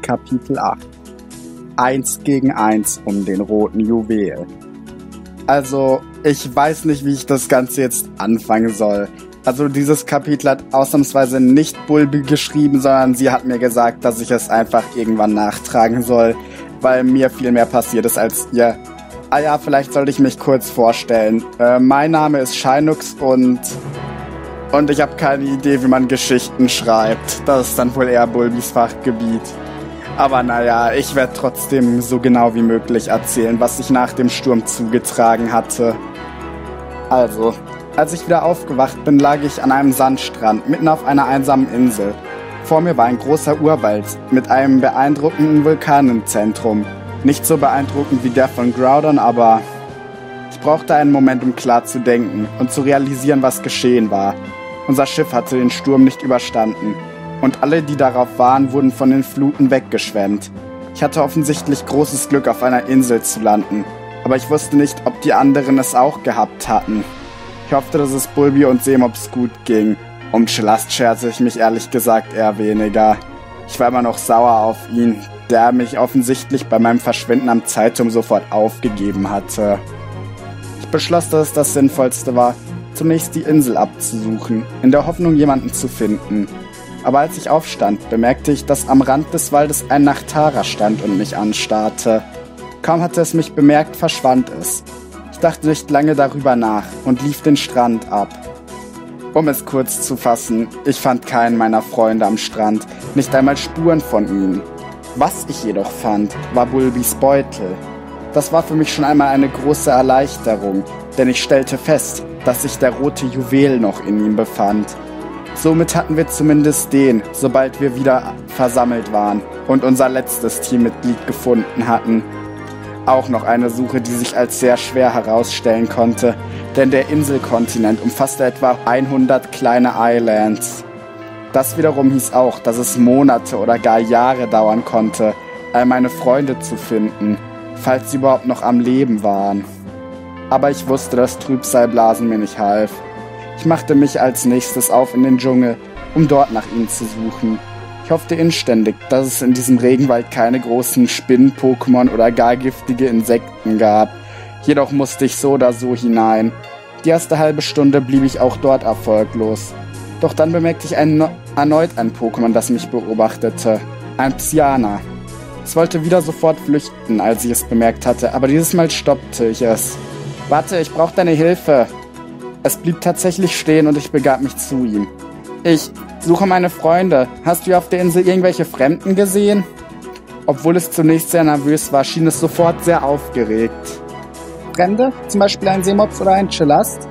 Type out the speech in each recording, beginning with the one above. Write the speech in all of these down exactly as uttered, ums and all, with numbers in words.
Kapitel acht. Eins gegen eins um den roten Juwel. Also, ich weiß nicht, wie ich das Ganze jetzt anfangen soll. Also dieses Kapitel hat ausnahmsweise nicht Bulbi geschrieben, sondern sie hat mir gesagt, dass ich es einfach irgendwann nachtragen soll, weil mir viel mehr passiert ist als ihr. Ah ja, vielleicht sollte ich mich kurz vorstellen. Äh, mein Name ist Shynux und... Und ich habe keine Idee, wie man Geschichten schreibt. Das ist dann wohl eher Bulbis Fachgebiet. Aber naja, ich werde trotzdem so genau wie möglich erzählen, was sich nach dem Sturm zugetragen hatte. Also, als ich wieder aufgewacht bin, lag ich an einem Sandstrand, mitten auf einer einsamen Insel. Vor mir war ein großer Urwald mit einem beeindruckenden Vulkan im Zentrum. Nicht so beeindruckend wie der von Groudon, aber ich brauchte einen Moment, um klar zu denken und zu realisieren, was geschehen war. Unser Schiff hatte den Sturm nicht überstanden und alle, die darauf waren, wurden von den Fluten weggeschwemmt. Ich hatte offensichtlich großes Glück, auf einer Insel zu landen, aber ich wusste nicht, ob die anderen es auch gehabt hatten. Ich hoffte, dass es Bulbi und Seemops gut ging. Um Chelast scherte ich mich ehrlich gesagt eher weniger. Ich war immer noch sauer auf ihn, der mich offensichtlich bei meinem Verschwinden am Zeitturm sofort aufgegeben hatte. Ich beschloss, dass es das Sinnvollste war, zunächst die Insel abzusuchen, in der Hoffnung, jemanden zu finden. Aber als ich aufstand, bemerkte ich, dass am Rand des Waldes ein Nachtara stand und mich anstarrte. Kaum hatte es mich bemerkt, verschwand es. Ich dachte nicht lange darüber nach und lief den Strand ab. Um es kurz zu fassen, ich fand keinen meiner Freunde am Strand, nicht einmal Spuren von ihnen. Was ich jedoch fand, war Bulbis Beutel. Das war für mich schon einmal eine große Erleichterung, denn ich stellte fest, dass sich der rote Juwel noch in ihm befand. Somit hatten wir zumindest den, sobald wir wieder versammelt waren und unser letztes Teammitglied gefunden hatten. Auch noch eine Suche, die sich als sehr schwer herausstellen konnte, denn der Inselkontinent umfasste etwa hundert kleine Islands. Das wiederum hieß auch, dass es Monate oder gar Jahre dauern konnte, all meine Freunde zu finden, falls sie überhaupt noch am Leben waren. Aber ich wusste, dass Trübsalblasen mir nicht half. Ich machte mich als nächstes auf in den Dschungel, um dort nach ihnen zu suchen. Ich hoffte inständig, dass es in diesem Regenwald keine großen Spinnen-Pokémon oder gar giftige Insekten gab. Jedoch musste ich so oder so hinein. Die erste halbe Stunde blieb ich auch dort erfolglos. Doch dann bemerkte ich ein, erneut ein Pokémon, das mich beobachtete. Ein Psyana. Es wollte wieder sofort flüchten, als ich es bemerkt hatte, aber dieses Mal stoppte ich es. »Warte, ich brauche deine Hilfe!« Es blieb tatsächlich stehen und ich begab mich zu ihm. »Ich suche meine Freunde. Hast du hier auf der Insel irgendwelche Fremden gesehen?« Obwohl es zunächst sehr nervös war, schien es sofort sehr aufgeregt. »Fremde? Zum Beispiel ein Seemops oder ein Chelast?«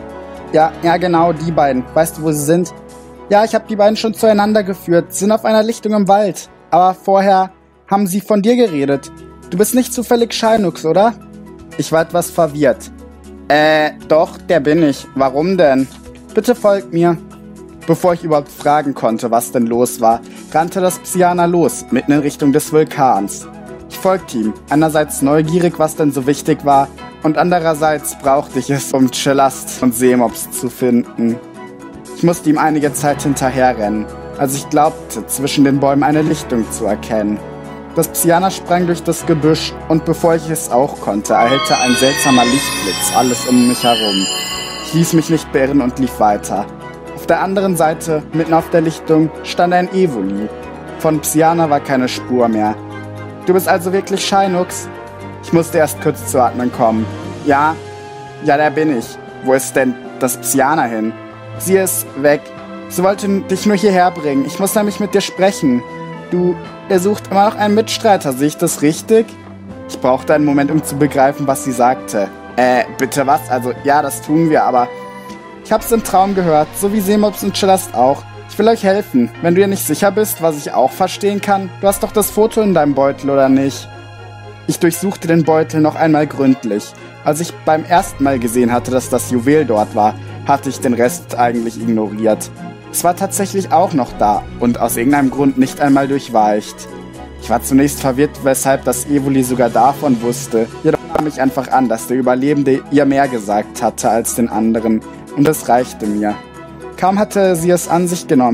Ja, ja genau, die beiden. Weißt du, wo sie sind? »Ja, ich habe die beiden schon zueinander geführt. Sie sind auf einer Lichtung im Wald. Aber vorher haben sie von dir geredet. Du bist nicht zufällig Shynux, oder?« Ich war etwas verwirrt. Äh, doch, der bin ich. Warum denn? Bitte folgt mir. Bevor ich überhaupt fragen konnte, was denn los war, rannte das Psyana los, mitten in Richtung des Vulkans. Ich folgte ihm, einerseits neugierig, was denn so wichtig war, und andererseits brauchte ich es, um Chelast und Seemops zu finden. Ich musste ihm einige Zeit hinterherrennen, als ich glaubte, zwischen den Bäumen eine Lichtung zu erkennen. Das Psyana sprang durch das Gebüsch und bevor ich es auch konnte, erhellte ein seltsamer Lichtblitz alles um mich herum. Ich ließ mich nicht beirren und lief weiter. Auf der anderen Seite, mitten auf der Lichtung, stand ein Evoli. Von Psyana war keine Spur mehr. »Du bist also wirklich Shynux?« Ich musste erst kurz zu atmen kommen. »Ja, ja, der bin ich. Wo ist denn das Psyana hin?« »Sie ist weg. Sie wollte dich nur hierher bringen. Ich muss nämlich mit dir sprechen. Du, er sucht immer noch einen Mitstreiter, sehe ich das richtig?« Ich brauchte einen Moment, um zu begreifen, was sie sagte. Äh, bitte was? Also, ja, das tun wir, aber... Ich hab's im Traum gehört, so wie Seemops und Chelast auch. Ich will euch helfen. Wenn du dir nicht sicher bist, was ich auch verstehen kann, du hast doch das Foto in deinem Beutel, oder nicht? Ich durchsuchte den Beutel noch einmal gründlich. Als ich beim ersten Mal gesehen hatte, dass das Juwel dort war, hatte ich den Rest eigentlich ignoriert. Es war tatsächlich auch noch da und aus irgendeinem Grund nicht einmal durchweicht. Ich war zunächst verwirrt, weshalb das Evoli sogar davon wusste. Jedoch nahm ich einfach an, dass der Überlebende ihr mehr gesagt hatte als den anderen. Und es reichte mir. Kaum hatte sie es an sich genommen,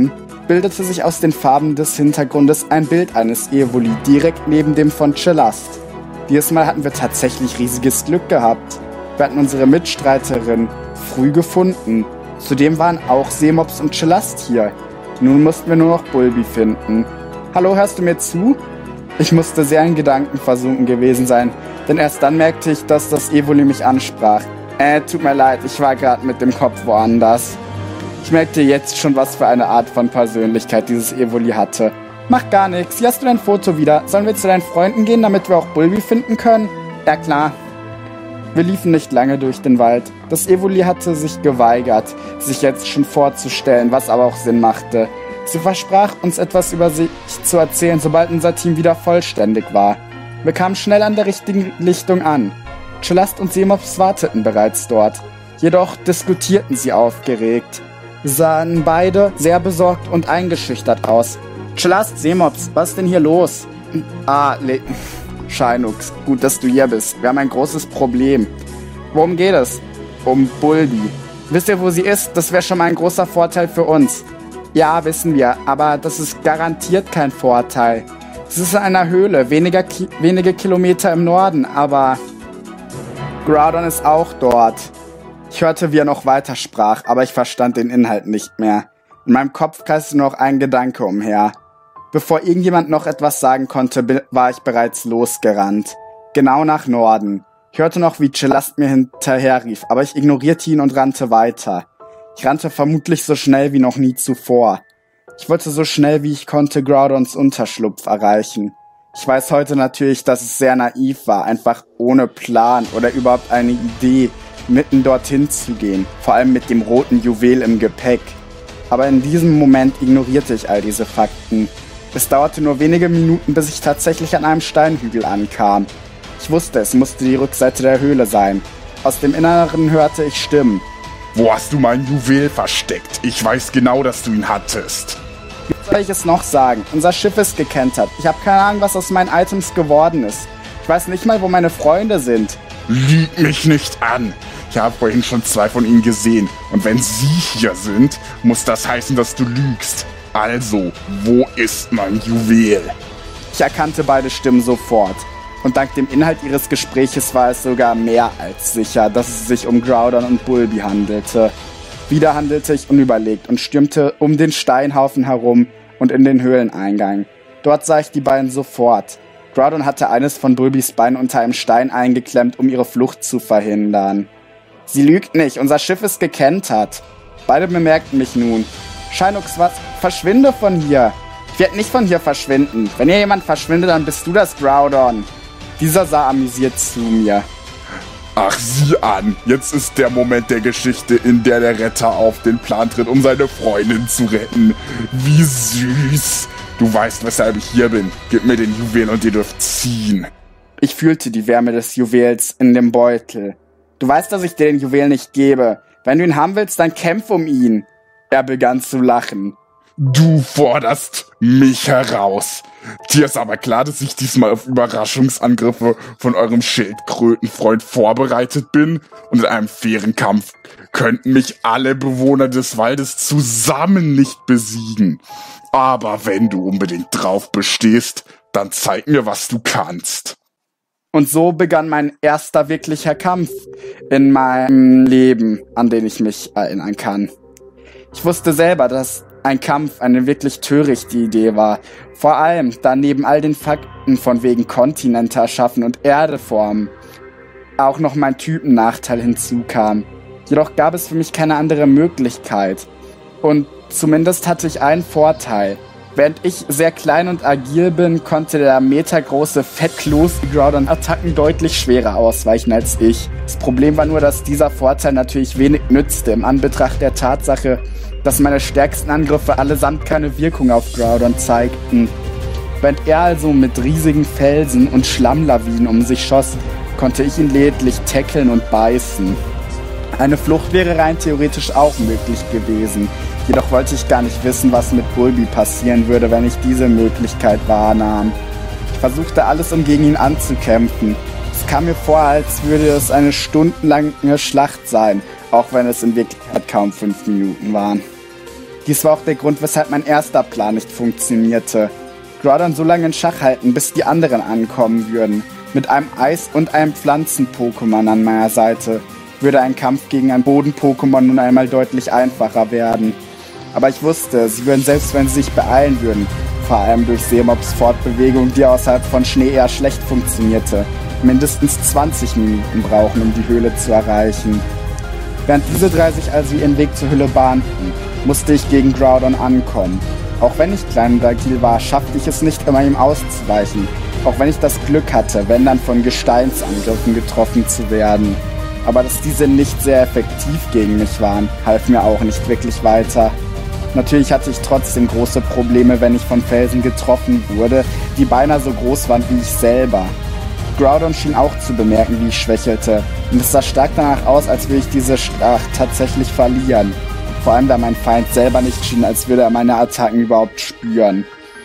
bildete sich aus den Farben des Hintergrundes ein Bild eines Evoli direkt neben dem von Celeste. Dieses Mal hatten wir tatsächlich riesiges Glück gehabt. Wir hatten unsere Mitstreiterin früh gefunden. Zudem waren auch Seemops und Celeste hier. Nun mussten wir nur noch Bulbi finden. Hallo, hörst du mir zu? Ich musste sehr in Gedanken versunken gewesen sein, denn erst dann merkte ich, dass das Evoli mich ansprach. Äh, tut mir leid, ich war gerade mit dem Kopf woanders. Ich merkte jetzt schon, was für eine Art von Persönlichkeit dieses Evoli hatte. Mach gar nichts, hier hast du dein Foto wieder. Sollen wir zu deinen Freunden gehen, damit wir auch Bulbi finden können? Ja klar. Wir liefen nicht lange durch den Wald. Das Evoli hatte sich geweigert, sich jetzt schon vorzustellen, was aber auch Sinn machte. Sie versprach, uns etwas über sich zu erzählen, sobald unser Team wieder vollständig war. Wir kamen schnell an der richtigen Lichtung an. Celeste und Seemops warteten bereits dort. Jedoch diskutierten sie aufgeregt. Sahen beide sehr besorgt und eingeschüchtert aus. Celeste, Seemops, was ist denn hier los? Ah, Le... Scheinux, gut, dass du hier bist. Wir haben ein großes Problem. Worum geht es? Um Bulbi. Wisst ihr, wo sie ist? Das wäre schon mal ein großer Vorteil für uns. Ja, wissen wir, aber das ist garantiert kein Vorteil. Es ist in einer Höhle, weniger Ki- wenige Kilometer im Norden, aber Groudon ist auch dort. Ich hörte, wie er noch weiter sprach, aber ich verstand den Inhalt nicht mehr. In meinem Kopf kreiste nur noch ein Gedanke umher. Bevor irgendjemand noch etwas sagen konnte, be- war ich bereits losgerannt. Genau nach Norden. Ich hörte noch, wie Celeste mir hinterher rief, aber ich ignorierte ihn und rannte weiter. Ich rannte vermutlich so schnell wie noch nie zuvor. Ich wollte so schnell wie ich konnte Groudons Unterschlupf erreichen. Ich weiß heute natürlich, dass es sehr naiv war, einfach ohne Plan oder überhaupt eine Idee, mitten dorthin zu gehen, vor allem mit dem roten Juwel im Gepäck. Aber in diesem Moment ignorierte ich all diese Fakten. Es dauerte nur wenige Minuten, bis ich tatsächlich an einem Steinhügel ankam. Ich wusste, es musste die Rückseite der Höhle sein. Aus dem Inneren hörte ich Stimmen. Wo hast du mein Juwel versteckt? Ich weiß genau, dass du ihn hattest. Wie soll ich es noch sagen? Unser Schiff ist gekentert. Ich habe keine Ahnung, was aus meinen Items geworden ist. Ich weiß nicht mal, wo meine Freunde sind. Lüg mich nicht an. Ich habe vorhin schon zwei von ihnen gesehen. Und wenn sie hier sind, muss das heißen, dass du lügst. Also, wo ist mein Juwel? Ich erkannte beide Stimmen sofort. Und dank dem Inhalt ihres Gespräches war es sogar mehr als sicher, dass es sich um Groudon und Bulbi handelte. Wieder handelte ich unüberlegt und stürmte um den Steinhaufen herum und in den Höhleneingang. Dort sah ich die beiden sofort. Groudon hatte eines von Bulbis Beinen unter einem Stein eingeklemmt, um ihre Flucht zu verhindern. Sie lügt nicht, unser Schiff ist gekentert. Beide bemerkten mich nun. Scheinux, was? Verschwinde von hier. Ich werde nicht von hier verschwinden. Wenn hier jemand verschwindet, dann bist du das, Groudon. Dieser sah amüsiert zu mir. Ach, sieh an. Jetzt ist der Moment der Geschichte, in der der Retter auf den Plan tritt, um seine Freundin zu retten. Wie süß. Du weißt, weshalb ich hier bin. Gib mir den Juwel und ihr dürft ziehen. Ich fühlte die Wärme des Juwels in dem Beutel. Du weißt, dass ich dir den Juwel nicht gebe. Wenn du ihn haben willst, dann kämpf um ihn. Er begann zu lachen. Du forderst mich heraus. Dir ist aber klar, dass ich diesmal auf Überraschungsangriffe von eurem Schildkrötenfreund vorbereitet bin. Und in einem fairen Kampf könnten mich alle Bewohner des Waldes zusammen nicht besiegen. Aber wenn du unbedingt drauf bestehst, dann zeig mir, was du kannst. Und so begann mein erster wirklicher Kampf in meinem Leben, an den ich mich erinnern kann. Ich wusste selber, dass ein Kampf eine wirklich törichte Idee war. Vor allem, da neben all den Fakten von wegen Kontinente erschaffen und Erde formen auch noch mein Typennachteil hinzukam. Jedoch gab es für mich keine andere Möglichkeit. Und zumindest hatte ich einen Vorteil. Während ich sehr klein und agil bin, konnte der metergroße Fettkloß Groudon-Attacken deutlich schwerer ausweichen als ich. Das Problem war nur, dass dieser Vorteil natürlich wenig nützte, im Anbetracht der Tatsache, dass meine stärksten Angriffe allesamt keine Wirkung auf Groudon zeigten. Während er also mit riesigen Felsen und Schlammlawinen um sich schoss, konnte ich ihn lediglich tackeln und beißen. Eine Flucht wäre rein theoretisch auch möglich gewesen. Jedoch wollte ich gar nicht wissen, was mit Bulbi passieren würde, wenn ich diese Möglichkeit wahrnahm. Ich versuchte alles, um gegen ihn anzukämpfen. Es kam mir vor, als würde es eine stundenlange Schlacht sein, auch wenn es in Wirklichkeit kaum fünf Minuten waren. Dies war auch der Grund, weshalb mein erster Plan nicht funktionierte. Groudon so lange in Schach halten, bis die anderen ankommen würden. Mit einem Eis- und einem Pflanzen-Pokémon an meiner Seite würde ein Kampf gegen ein Boden-Pokémon nun einmal deutlich einfacher werden. Aber ich wusste, sie würden, selbst wenn sie sich beeilen würden, vor allem durch Seemops Fortbewegung, die außerhalb von Schnee eher schlecht funktionierte, mindestens zwanzig Minuten brauchen, um die Höhle zu erreichen. Während diese drei sich also ihren Weg zur Höhle bahnten, musste ich gegen Groudon ankommen. Auch wenn ich klein und agil war, schaffte ich es nicht immer, ihm auszuweichen. Auch wenn ich das Glück hatte, wenn dann von Gesteinsangriffen getroffen zu werden. Aber dass diese nicht sehr effektiv gegen mich waren, half mir auch nicht wirklich weiter. Natürlich hatte ich trotzdem große Probleme, wenn ich von Felsen getroffen wurde, die beinahe so groß waren wie ich selber. Groudon schien auch zu bemerken, wie ich schwächelte, und es sah stark danach aus, als würde ich diese Schlacht tatsächlich verlieren. Vor allem, da mein Feind selber nicht schien, als würde er meine Attacken überhaupt spüren.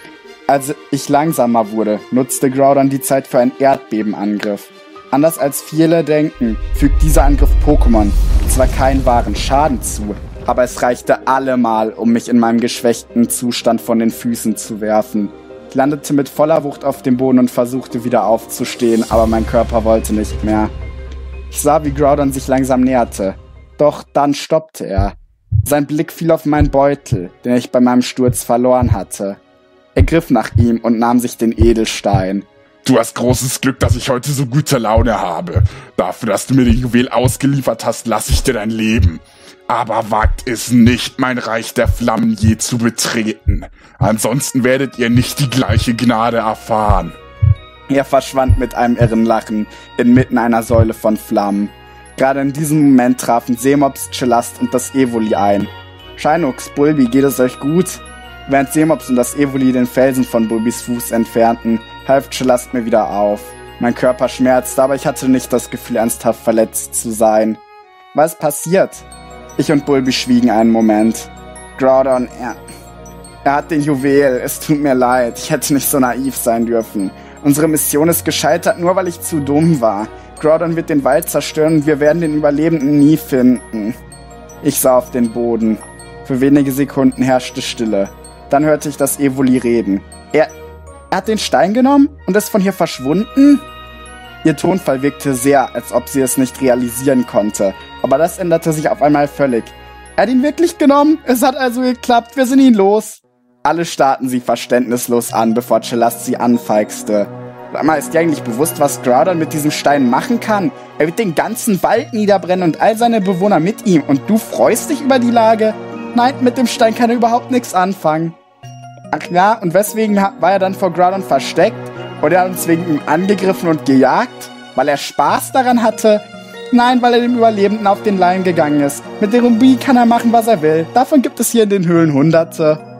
Als ich langsamer wurde, nutzte Groudon die Zeit für einen Erdbebenangriff. Anders als viele denken, fügt dieser Angriff Pokémon zwar keinen wahren Schaden zu, aber es reichte allemal, um mich in meinem geschwächten Zustand von den Füßen zu werfen. Ich landete mit voller Wucht auf dem Boden und versuchte wieder aufzustehen, aber mein Körper wollte nicht mehr. Ich sah, wie Groudon sich langsam näherte. Doch dann stoppte er. Sein Blick fiel auf meinen Beutel, den ich bei meinem Sturz verloren hatte. Er griff nach ihm und nahm sich den Edelstein. Du hast großes Glück, dass ich heute so gute Laune habe. Dafür, dass du mir den Juwel ausgeliefert hast, lasse ich dir dein Leben. Aber wagt es nicht, mein Reich der Flammen je zu betreten. Ansonsten werdet ihr nicht die gleiche Gnade erfahren. Er verschwand mit einem irren Lachen inmitten einer Säule von Flammen. Gerade in diesem Moment trafen Seemops, Chillast und das Evoli ein. Shinux, Bulbi, geht es euch gut? Während Seemops und das Evoli den Felsen von Bulbis Fuß entfernten, half Chillast mir wieder auf. Mein Körper schmerzte, aber ich hatte nicht das Gefühl, ernsthaft verletzt zu sein. Was passiert? Ich und Bulbi schwiegen einen Moment. Groudon, er... Er hat den Juwel, es tut mir leid, ich hätte nicht so naiv sein dürfen. Unsere Mission ist gescheitert, nur weil ich zu dumm war. Groudon wird den Wald zerstören und wir werden den Überlebenden nie finden. Ich sah auf den Boden. Für wenige Sekunden herrschte Stille. Dann hörte ich das Evoli reden. Er, er hat den Stein genommen und ist von hier verschwunden? Ihr Tonfall wirkte sehr, als ob sie es nicht realisieren konnte. Aber das änderte sich auf einmal völlig. Er hat ihn wirklich genommen? Es hat also geklappt, wir sind ihn los. Alle starrten sie verständnislos an, bevor Chillast sie anfeixte. Sag mal, ist dir eigentlich bewusst, was Groudon mit diesem Stein machen kann? Er wird den ganzen Wald niederbrennen und all seine Bewohner mit ihm. Und du freust dich über die Lage? Nein, mit dem Stein kann er überhaupt nichts anfangen. Ach ja, und weswegen war er dann vor Groudon versteckt? Oder er hat uns wegen ihm angegriffen und gejagt? Weil er Spaß daran hatte? Nein, weil er dem Überlebenden auf den Leim gegangen ist. Mit dem Ruby kann er machen, was er will. Davon gibt es hier in den Höhlen Hunderte.